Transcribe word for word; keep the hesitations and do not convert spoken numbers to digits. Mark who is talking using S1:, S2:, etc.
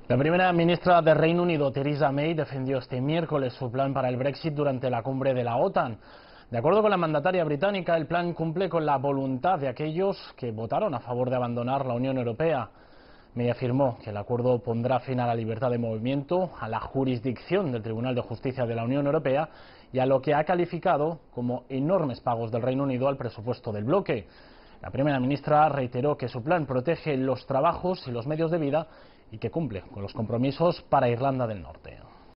S1: La primera ministra del Reino Unido, Theresa May, defendió este miércoles su plan para el Brexit durante la cumbre de la OTAN. De acuerdo con la mandataria británica, el plan cumple con la voluntad de aquellos que votaron a favor de abandonar la Unión Europea. May afirmó que el acuerdo pondrá fin a la libertad de movimiento, a la jurisdicción del Tribunal de Justicia de la Unión Europea y a lo que ha calificado como enormes pagos del Reino Unido al presupuesto del bloque. La primera ministra reiteró que su plan protege los trabajos y los medios de vida y que cumple con los compromisos para Irlanda del Norte.